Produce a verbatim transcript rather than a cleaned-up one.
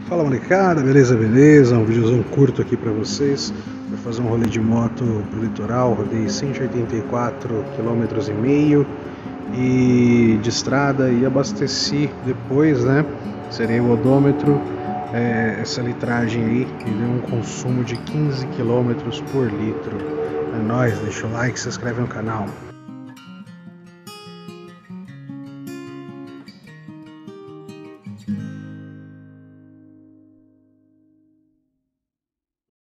Fala molecada, beleza, beleza? Um videozão curto aqui pra vocês. Vou fazer um rolê de moto pro litoral, rodei cento e oitenta e quatro quilômetros e meio e de estrada e abasteci depois, né? Serei o odômetro, é, essa litragem aí me deu um consumo de quinze quilômetros por litro. É nóis, deixa o like, se inscreve no canal.